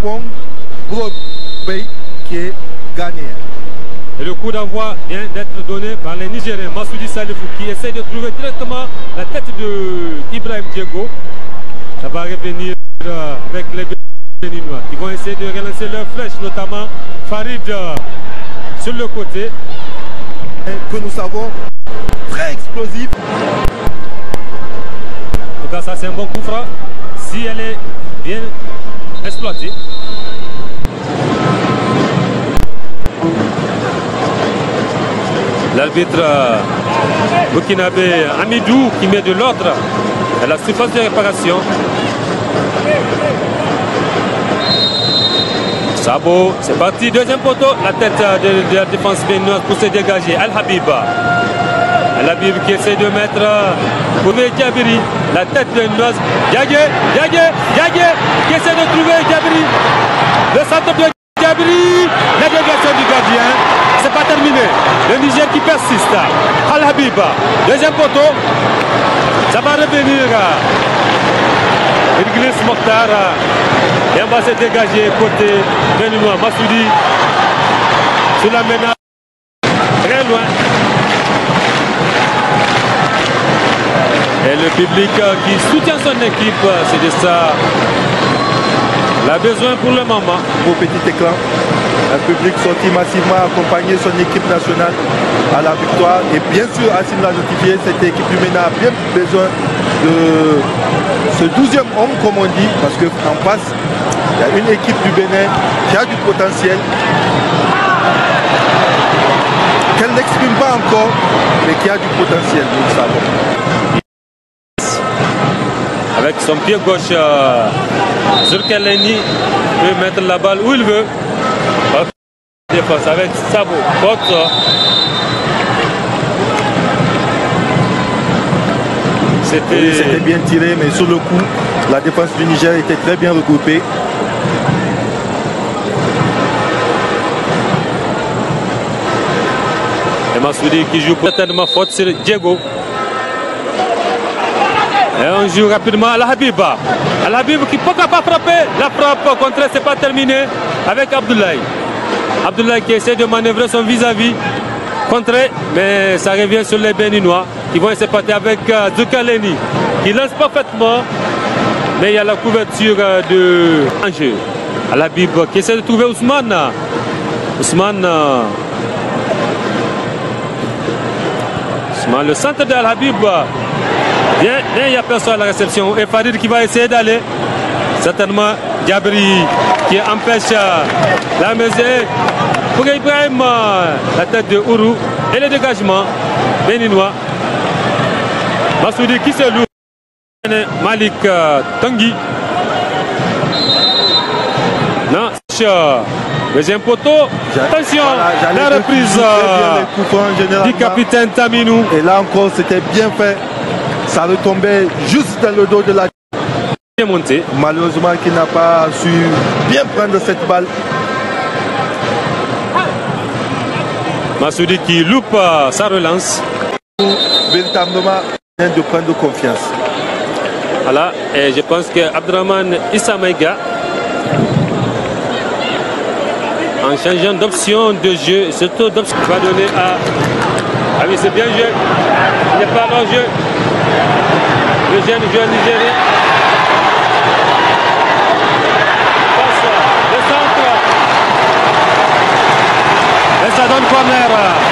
points pour le pays qui est gagné. Et le coup d'envoi vient d'être donné par les Nigériens. Massoudi Salifou qui essaie de trouver directement la tête de Ibrahim Diego. Ça va revenir avec les Béninois qui vont essayer de relancer leur flèche, notamment Farid sur le côté. Que nous savons très explosif. En tout cas, ça c'est un bon coup franc si elle est bien exploitée. L'arbitre burkinabé Amidou qui met de l'ordre à la surface de réparation. Sabo, c'est parti, deuxième poteau, la tête de la défense béninoise pour se dégager. Al-Habib qui essaie de mettre pour Djabiri, la tête béninoise. Diagué qui essaie de trouver Djabiri. Le centre de Djabiri, la déviation du gardien. C'est pas terminé. Le Niger qui persiste. Al-Habib, deuxième poteau. Ça va revenir. Il glisse Mokhtar. Et on va se dégager côté béninois. Massoudi sur la menace. Très loin. Et le public qui soutient son équipe, c'est de ça. Il a besoin pour le moment. Au petit écran, un public sorti massivement accompagner son équipe nationale à la victoire. Et bien sûr, Assim l'a notifié, cette équipe du MENA a bien besoin de ce 12e homme, comme on dit, parce qu'en face, il y a une équipe du Bénin qui a du potentiel, qu'elle n'exprime pas encore, mais qui a du potentiel, nous le savons. Avec son pied gauche, Zurkeleni peut mettre la balle où il veut. Défense avec Sabo, faute. C'était bien tiré, mais sur le coup, la défense du Niger était très bien regroupée. Et Massoudi qui joue certainement faute sur Diego. Et on joue rapidement à Al-Habib. Al-Habib qui peut pas frapper. La frappe contre, c'est pas terminé avec Abdoulaye. Abdoulaye qui essaie de manœuvrer son vis-à-vis. Contré, mais ça revient sur les Béninois qui vont s'épater avec Zurkeleni qui lance parfaitement. Mais il y a la couverture de Angers. Al-Habib qui essaie de trouver Ousmane. Ousmane, le centre de Al-Habib. Bien, il n'y a personne à la réception. Et Farid qui va essayer d'aller. Certainement Djabiri qui empêche la mesure. Pour Ibrahim, la tête de Ourou et le dégagement béninois. Massoudi qui se loue. Malik Tanguy. Non, deuxième poteau. Attention, la reprise du capitaine Taminou. Et là encore, c'était bien fait. Ça retombait juste dans le dos de la montée. Malheureusement, qu'il n'a pas su bien prendre cette balle. Massoudi qui loupe sa relance. Véritablement, de prendre confiance. Voilà, et je pense que Abdraman Issa Maïga, en changeant d'option de jeu, surtout d'option, va donner à. Ah oui, c'est bien joué. Il n'est pas dans jeu. Le jeune joueur nigérien. Passe le centre. Et ça donne corner.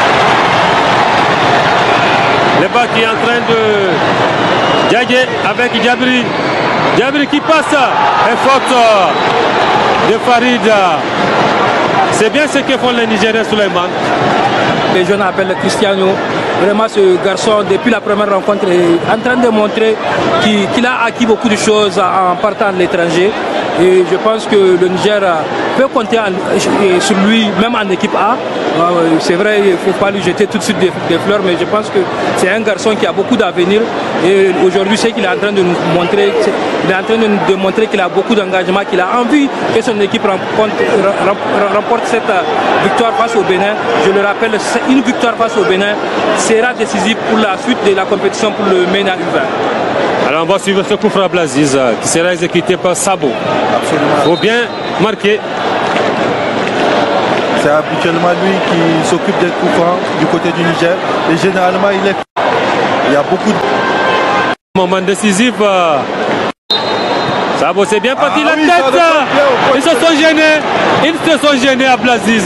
Le bas qui est en train de Diagué avec Djabiri. Djabiri qui passe. Et faute de Farid. C'est bien ce que font les Nigériens Souleymane. Les jeunes appellent Cristiano. Vraiment, ce garçon, depuis la première rencontre, est en train de montrer qu'il a acquis beaucoup de choses en partant de l'étranger. Et je pense que le Niger peut compter sur lui, même en équipe A. C'est vrai, il ne faut pas lui jeter tout de suite des fleurs, mais je pense que c'est un garçon qui a beaucoup d'avenir. Et aujourd'hui, c'est qu'il est en train de nous montrer, il est en train de montrer qu'il a beaucoup d'engagement, qu'il a envie que son équipe remporte cette victoire face au Bénin. Je le rappelle, une victoire face au Bénin sera décisive pour la suite de la compétition pour le MENA U20. Alors on va suivre ce coup franc Blaziz qui sera exécuté par Sabo. Il faut bien marqué. C'est habituellement lui qui s'occupe des coups francs du côté du Niger. Et généralement, il y a beaucoup de Moment décisif. Sabo, c'est bien parti, la oui, tête. Ils se sont gênés. Ils se sont gênés à Blaziz.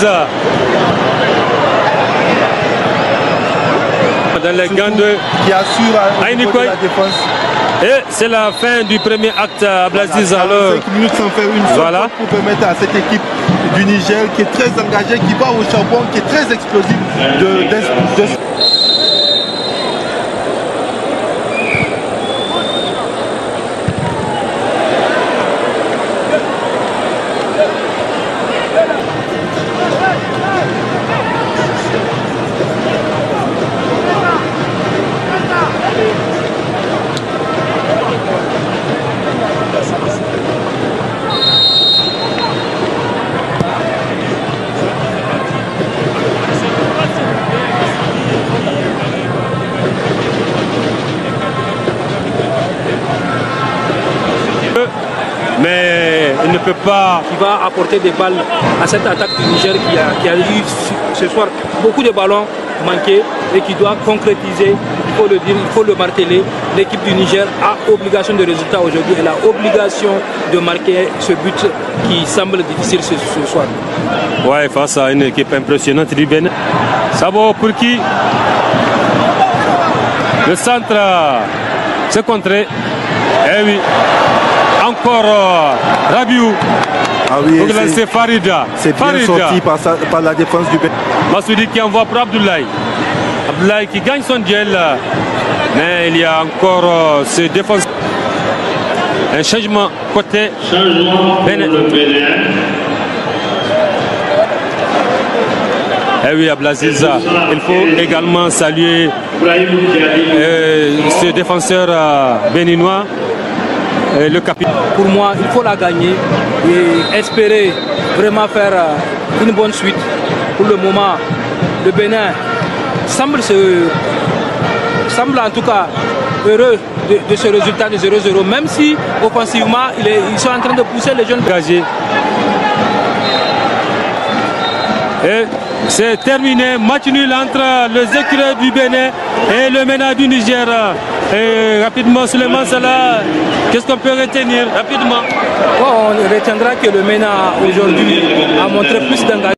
Dans les gants de qui assure la défense. Et c'est la fin du premier acte à Blaziz. Alors 5 minutes sans faire une seule voilà. Pour permettre à cette équipe du Niger qui est très engagée, qui va au charbon, qui est très explosive mais il ne peut pas. Qui va apporter des balles à cette attaque du Niger qui a eu ce soir beaucoup de ballons manqués et qui doit concrétiser, il faut le dire, il faut le marteler. L'équipe du Niger a obligation de résultat aujourd'hui. Elle a obligation de marquer ce but qui semble difficile ce soir. Ouais, face à une équipe impressionnante du Bénin. Sabo pour qui le centre se contré. Eh oui. Encore Rabiou. Ah oui, pour lancer Farida. C'est bien sorti par la défense du Bénin. Massoudi qui envoie pour Abdoulaye. Abdoulaye qui gagne son duel. Mais il y a encore ce défenseur. Un changement côté Bénin. Eh oui, à Blaziz, il faut également saluer ce défenseur béninois. Le capitaine. Pour moi, il faut la gagner et espérer vraiment faire une bonne suite. Pour le moment, le Bénin semble en tout cas heureux de ce résultat de 0-0, même si offensivement, ils sont en train de pousser les jeunes engagés. Et c'est terminé, match nul entre les écureuils du Bénin et le MENA du Niger. Et rapidement, Souleymane Salah, qu'est-ce qu'on peut retenir rapidement? On retiendra que le MENA aujourd'hui a montré plus d'engagement.